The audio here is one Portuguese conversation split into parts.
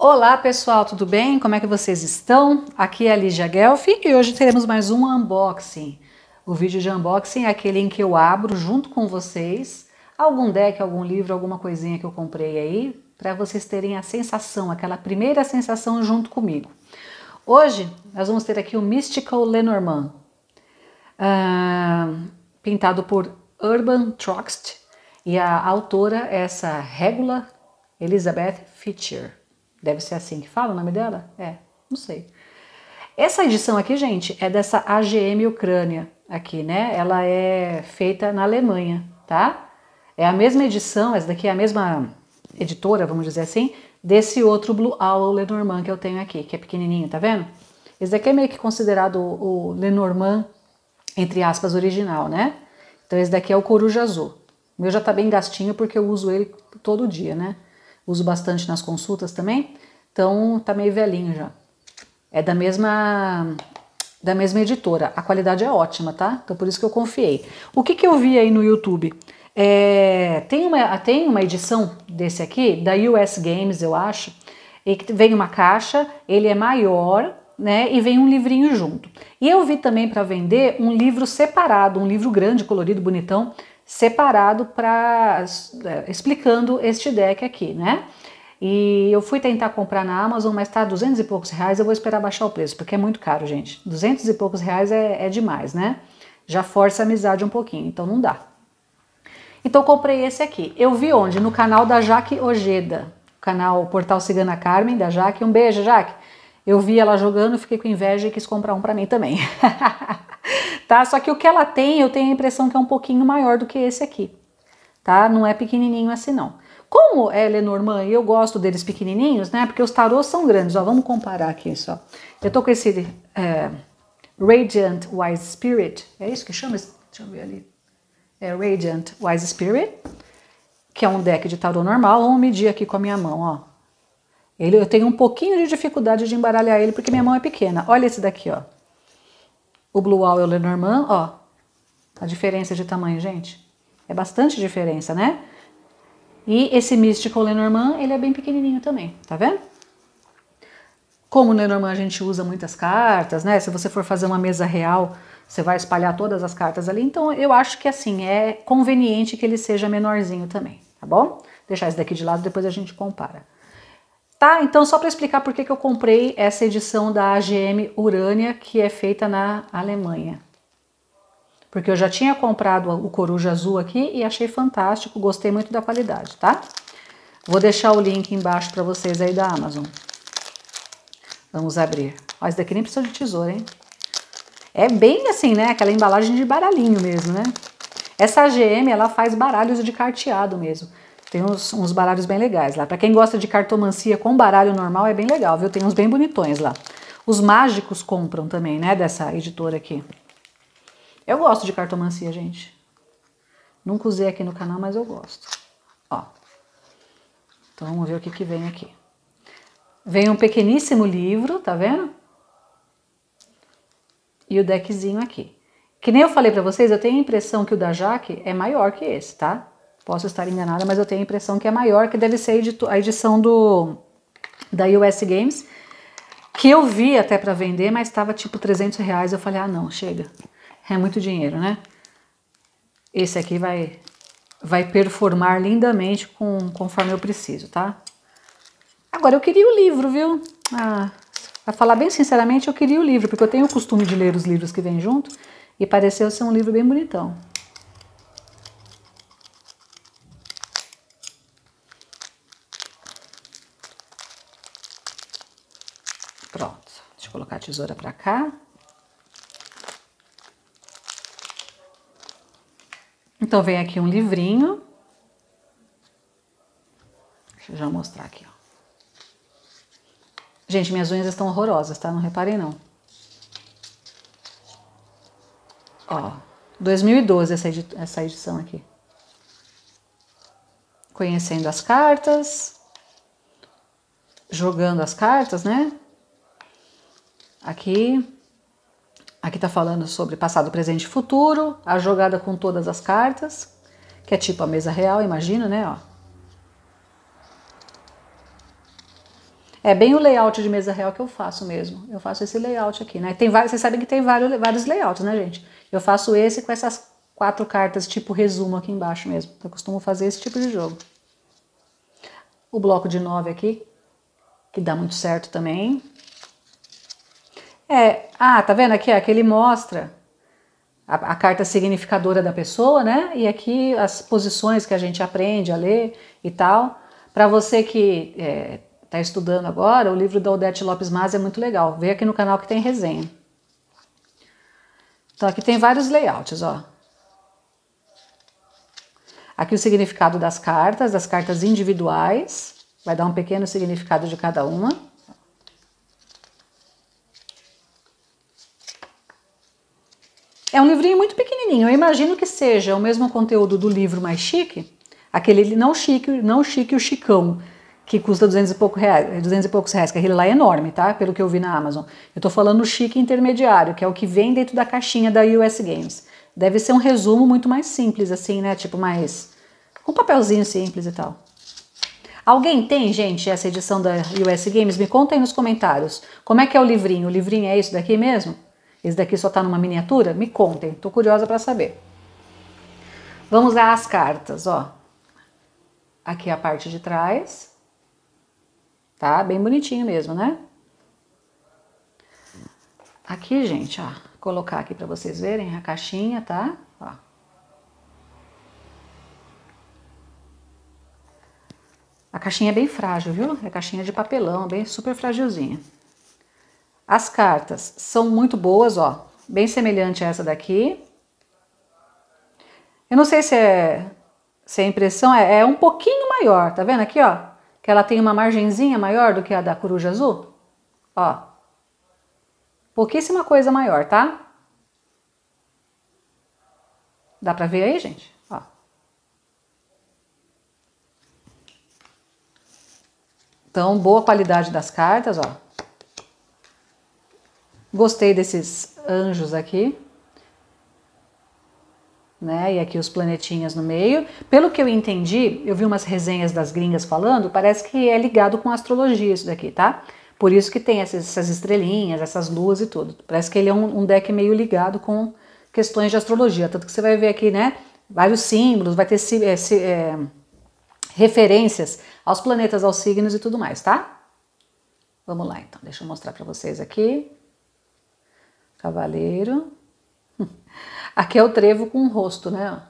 Olá pessoal, tudo bem? Como é que vocês estão? Aqui é a Lígia Guelph e hoje teremos mais um unboxing. O vídeo de unboxing é aquele em que eu abro junto com vocês algum deck, algum livro, alguma coisinha que eu comprei aí, para vocês terem a sensação, aquela primeira sensação junto comigo. Hoje nós vamos ter aqui o Mystical Lenormand, pintado por Urban Troxt, e a autora é essa Regula Elizabeth Fischer. Deve ser assim que fala o nome dela? Não sei. Essa edição aqui, gente, é dessa AGM Ucrânia aqui, né? Ela é feita na Alemanha, tá? É a mesma edição, essa daqui é a mesma editora, vamos dizer assim, desse outro Blue Owl Lenormand que eu tenho aqui, que é pequenininho, tá vendo? Esse daqui é meio que considerado o Lenormand, entre aspas, original, né? Então esse daqui é o Coruja Azul. O meu já tá bem gastinho porque eu uso ele todo dia, né? Uso bastante nas consultas também, então tá meio velhinho já. É da mesma editora, a qualidade é ótima, tá? Então por isso que eu confiei. O que eu vi aí no YouTube? Tem uma edição desse aqui, da US Games, eu acho, e que vem uma caixa, ele é maior, né, e vem um livrinho junto. E eu vi também para vender um livro separado, um livro grande, colorido, bonitão, separado explicando este deck aqui, né? E eu fui tentar comprar na Amazon, mas tá 200 e poucos reais, eu vou esperar baixar o preço, porque é muito caro, gente. 200 e poucos reais é demais, né? Já força a amizade um pouquinho, então não dá. Então eu comprei esse aqui. Eu vi onde? No canal da Jaque Ojeda, canal Portal Cigana Carmen, da Jaque. Um beijo, Jaque. Eu vi ela jogando, fiquei com inveja e quis comprar um pra mim também. Tá? Só que o que ela tem, eu tenho a impressão que é um pouquinho maior do que esse aqui, tá? Não é pequenininho assim não. Como é Lenormand e eu gosto deles pequenininhos, né? Porque os tarôs são grandes, ó, vamos comparar aqui só. Eu tô com esse Radiant Wise Spirit, é isso que chama? Deixa eu ver ali. É Radiant Wise Spirit, que é um deck de tarô normal. Vamos medir aqui com a minha mão, ó. Eu tenho um pouquinho de dificuldade de embaralhar ele porque minha mão é pequena. Olha esse daqui, ó. O Blue Owl Lenormand, ó, a diferença de tamanho, gente, é bastante diferença, né? E esse Mystical Lenormand, ele é bem pequenininho também, tá vendo? Como o Lenormand a gente usa muitas cartas, né? Se você for fazer uma mesa real, você vai espalhar todas as cartas ali, então eu acho que assim, é conveniente que ele seja menorzinho também, tá bom? Deixar esse daqui de lado, depois a gente compara. Tá, então só para explicar por que eu comprei essa edição da AGM Urânia, que é feita na Alemanha. Porque eu já tinha comprado o Coruja Azul aqui e achei fantástico, gostei muito da qualidade, tá? Vou deixar o link embaixo para vocês aí da Amazon. Vamos abrir. Ó, esse daqui nem precisa de tesoura, hein? É bem assim, né? Aquela embalagem de baralhinho mesmo, né? Essa AGM, ela faz baralhos de carteado mesmo. Tem uns baralhos bem legais lá. Para quem gosta de cartomancia com baralho normal, é bem legal, viu? Tem uns bem bonitões lá. Os mágicos compram também, né? Dessa editora aqui. Eu gosto de cartomancia, gente. Nunca usei aqui no canal, mas eu gosto. Ó. Então vamos ver o que vem aqui. Vem um pequeníssimo livro, tá vendo? E o deckzinho aqui. Que nem eu falei pra vocês, eu tenho a impressão que o da Jaque é maior que esse, tá? Posso estar enganada, mas eu tenho a impressão que é maior, que deve ser a edição da US Games, que eu vi até para vender, mas estava tipo 300 reais. Eu falei, ah não, chega, é muito dinheiro, né? Esse aqui vai performar lindamente conforme eu preciso, tá? Agora eu queria o livro, viu? Pra falar bem sinceramente, eu queria o livro, porque eu tenho o costume de ler os livros que vêm junto, e pareceu ser um livro bem bonitão. Pronto, deixa eu colocar a tesoura pra cá. Então vem aqui um livrinho. Deixa eu já mostrar aqui, ó. Gente, minhas unhas estão horrorosas, tá? Não reparem não. Ó, 2012 essa edição aqui. Conhecendo as cartas. Jogando as cartas, né? Aqui tá falando sobre passado, presente e futuro, a jogada com todas as cartas, que é tipo a mesa real, imagina, né, ó. É bem o layout de mesa real que eu faço mesmo. Eu faço esse layout aqui, né? Tem vários, vocês sabem que tem vários layouts, né, gente? Eu faço esse com essas 4 cartas tipo resumo aqui embaixo mesmo. Eu costumo fazer esse tipo de jogo. O bloco de 9 aqui, que dá muito certo também. Tá vendo aqui? Aqui ele mostra a carta significadora da pessoa, né? E aqui as posições que a gente aprende a ler e tal. Para você que está estudando agora, o livro da Odete Lopes Mas é muito legal. Vê aqui no canal que tem resenha. Então aqui tem vários layouts, ó. Aqui o significado das cartas individuais. Vai dar um pequeno significado de cada uma. É um livrinho muito pequenininho. Eu imagino que seja o mesmo conteúdo do livro mais chique. Aquele não chique o chicão, que custa 200 e poucos reais, que aquele lá é enorme, tá? Pelo que eu vi na Amazon. Eu tô falando o chique intermediário, que é o que vem dentro da caixinha da US Games. Deve ser um resumo muito mais simples, assim, né? Tipo, mais... com papelzinho simples e tal. Alguém tem, gente, essa edição da US Games? Me conta aí nos comentários. Como é que é o livrinho? O livrinho é isso daqui mesmo? Esse daqui só tá numa miniatura? Me contem, tô curiosa para saber. Vamos lá às cartas, ó. Aqui é a parte de trás. Tá? Bem bonitinho mesmo, né? Aqui, gente, ó. Vou colocar aqui para vocês verem a caixinha, tá? Ó. A caixinha é bem frágil, viu? É caixinha de papelão, bem super frágilzinha. As cartas são muito boas, ó. Bem semelhante a essa daqui. Eu não sei se a impressão é um pouquinho maior, tá vendo aqui, ó? Que ela tem uma margenzinha maior do que a da coruja azul. Ó. Pouquíssima coisa maior, tá? Dá pra ver aí, gente? Ó. Então, boa qualidade das cartas, ó. Gostei desses anjos aqui. Né? E aqui os planetinhas no meio. Pelo que eu entendi, eu vi umas resenhas das gringas falando, parece que é ligado com astrologia isso daqui, tá? Por isso que tem essas estrelinhas, essas luas e tudo. Parece que ele é um deck meio ligado com questões de astrologia. Tanto que você vai ver aqui, né? Vários símbolos, vai ter referências aos planetas, aos signos e tudo mais, tá? Vamos lá, então. Deixa eu mostrar pra vocês aqui. Cavaleiro. Aqui é o trevo com o rosto, né?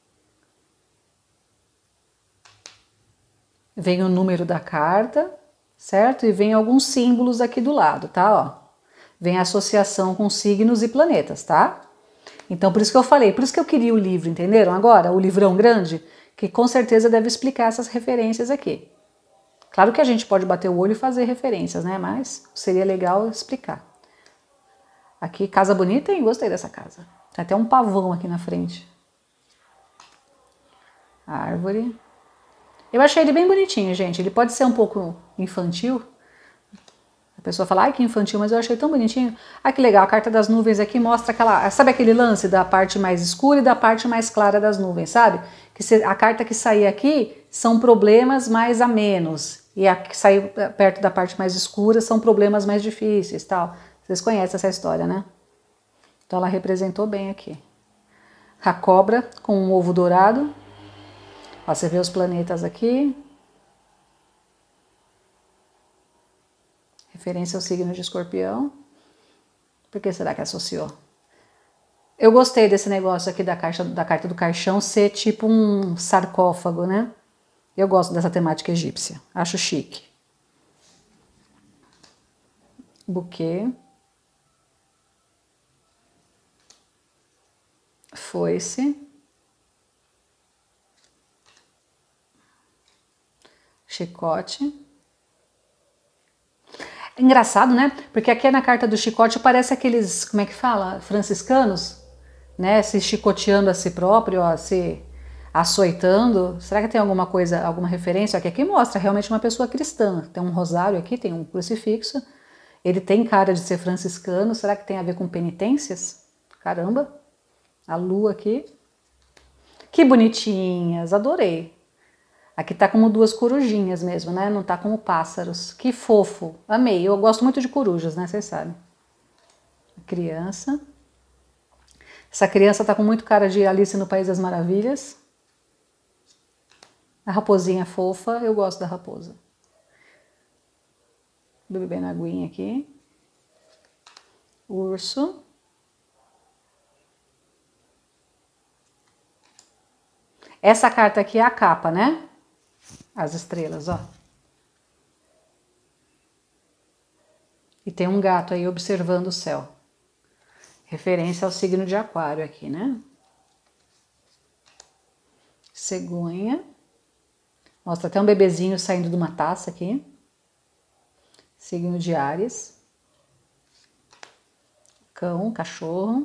Vem o número da carta, certo? E vem alguns símbolos aqui do lado, tá? Ó. Vem a associação com signos e planetas, tá? Então, por isso que eu falei, por isso que eu queria o livro, entenderam? Agora, o livrão grande, que com certeza deve explicar essas referências aqui. Claro que a gente pode bater o olho e fazer referências, né? Mas seria legal explicar. Aqui, casa bonita, hein? Gostei dessa casa. Tem até um pavão aqui na frente. Árvore. Eu achei ele bem bonitinho, gente. Ele pode ser um pouco infantil. A pessoa fala, ai que infantil, mas eu achei tão bonitinho. Ah, que legal, a carta das nuvens aqui mostra aquela... Sabe aquele lance da parte mais escura e da parte mais clara das nuvens, sabe? Que a carta que sair aqui são problemas mais a menos. E a que sair perto da parte mais escura são problemas mais difíceis, tal. Vocês conhecem essa história, né? Então ela representou bem aqui. A cobra com um ovo dourado. Ó, você vê os planetas aqui. Referência ao signo de Escorpião. Por que será que associou? Eu gostei desse negócio aqui da carta do caixão ser tipo um sarcófago, né? Eu gosto dessa temática egípcia. Acho chique. Buquê. Foice, chicote. Engraçado, né? Porque aqui na carta do chicote parece aqueles, como é que fala? Franciscanos, né? Se chicoteando a si próprio, ó, se açoitando. Será que tem alguma coisa, alguma referência? Aqui mostra realmente uma pessoa cristã. Tem um rosário aqui, tem um crucifixo. Ele tem cara de ser franciscano. Será que tem a ver com penitências? Caramba! A lua aqui. Que bonitinhas, adorei. Aqui tá como duas corujinhas mesmo, né? Não tá como pássaros. Que fofo. Amei. Eu gosto muito de corujas, né? Vocês sabem. A criança. Essa criança tá com muito cara de Alice no País das Maravilhas. A raposinha fofa. Eu gosto da raposa. Vou beber na aguinha aqui. Urso. Essa carta aqui é a capa, né? As estrelas, ó. E tem um gato aí observando o céu. Referência ao signo de Aquário aqui, né? Cegonha. Mostra até um bebezinho saindo de uma taça aqui. Signo de Áries. Cão, cachorro.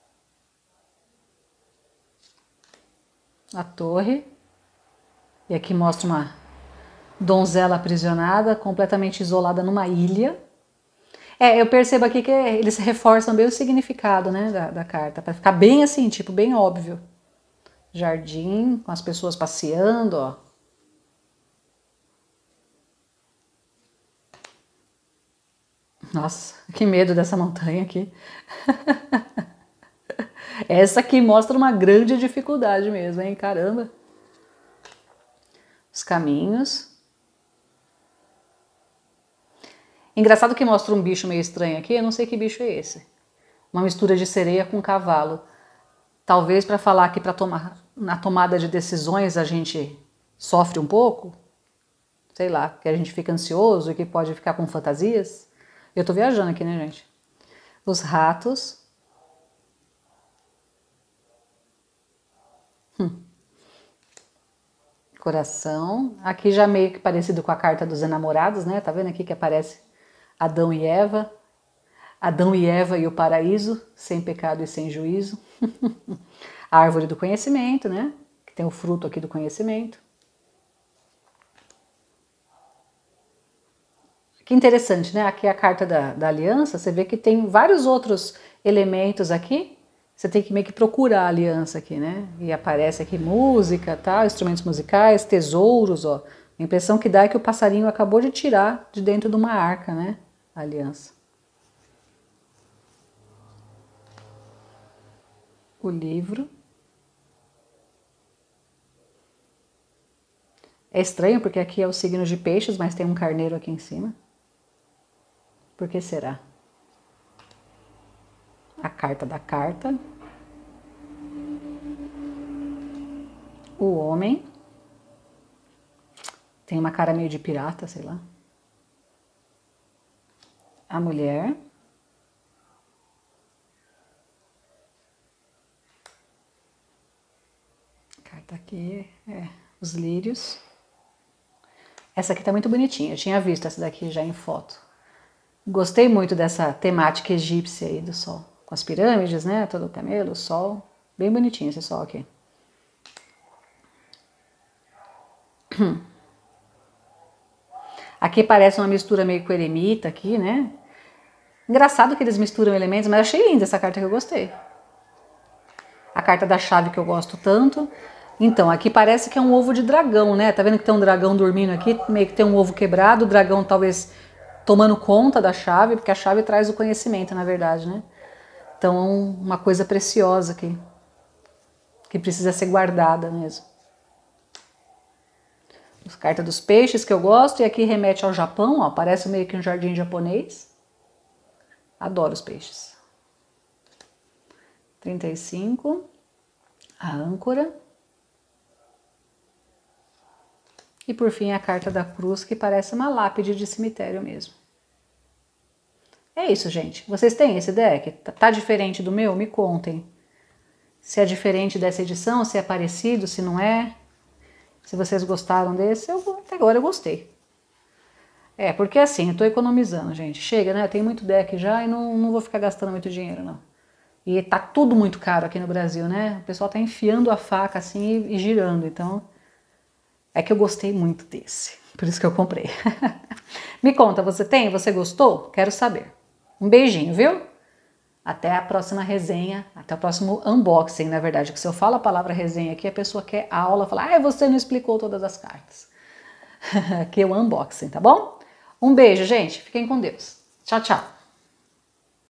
A torre. E aqui mostra uma donzela aprisionada, completamente isolada numa ilha. Eu percebo aqui que eles reforçam bem o significado, né, da carta, para ficar bem assim, tipo, bem óbvio. Jardim, com as pessoas passeando, ó. Nossa, que medo dessa montanha aqui. Essa aqui mostra uma grande dificuldade mesmo, hein? Caramba. Os caminhos. Engraçado que mostra um bicho meio estranho aqui, eu não sei que bicho é esse. Uma mistura de sereia com cavalo. Talvez para falar que na tomada de decisões a gente sofre um pouco. Sei lá, que a gente fica ansioso e que pode ficar com fantasias. Eu tô viajando aqui, né, gente? Os ratos. Coração. Aqui já meio que parecido com a carta dos enamorados, né? Tá vendo aqui que aparece Adão e Eva. Adão e Eva e o paraíso, sem pecado e sem juízo. A árvore do conhecimento, né? Que tem o fruto aqui do conhecimento. Que interessante, né? Aqui a carta da aliança, você vê que tem vários outros elementos aqui. Você tem que meio que procurar a aliança aqui, né? E aparece aqui música, tal, instrumentos musicais, tesouros, ó. A impressão que dá é que o passarinho acabou de tirar de dentro de uma arca, né? A aliança. O livro. É estranho porque aqui é o signo de peixes, mas tem um carneiro aqui em cima. Por que será? A carta da carta. O homem. Tem uma cara meio de pirata, sei lá. A mulher. A carta aqui os lírios. Essa aqui tá muito bonitinha, eu tinha visto essa daqui já em foto. Gostei muito dessa temática egípcia aí do sol. Com as pirâmides, né? Todo o camelo, o sol. Bem bonitinho esse sol aqui. Aqui parece uma mistura meio com eremita aqui, né? Engraçado que eles misturam elementos, mas eu achei linda essa carta que eu gostei. A carta da chave que eu gosto tanto. Então, aqui parece que é um ovo de dragão, né? Tá vendo que tem um dragão dormindo aqui? Meio que tem um ovo quebrado, o dragão talvez tomando conta da chave, porque a chave traz o conhecimento, na verdade, né? Então, uma coisa preciosa aqui, que precisa ser guardada mesmo. As cartas dos peixes que eu gosto, e aqui remete ao Japão, ó, parece meio que um jardim japonês. Adoro os peixes. 35, a âncora. E por fim a carta da cruz, que parece uma lápide de cemitério mesmo. É isso, gente. Vocês têm esse deck? Tá diferente do meu? Me contem. Se é diferente dessa edição, se é parecido, se não é. Se vocês gostaram desse, até agora eu gostei. Porque assim, eu tô economizando, gente. Chega, né? Eu tenho muito deck já e não vou ficar gastando muito dinheiro, não. E tá tudo muito caro aqui no Brasil, né? O pessoal tá enfiando a faca assim e girando, então... É que eu gostei muito desse, por isso que eu comprei. Me conta, você tem? Você gostou? Quero saber. Um beijinho, viu? Até a próxima resenha, até o próximo unboxing, na verdade, que se eu falo a palavra resenha aqui, a pessoa quer aula, fala, você não explicou todas as cartas. Aqui é o unboxing, tá bom? Um beijo, gente. Fiquem com Deus. Tchau, tchau.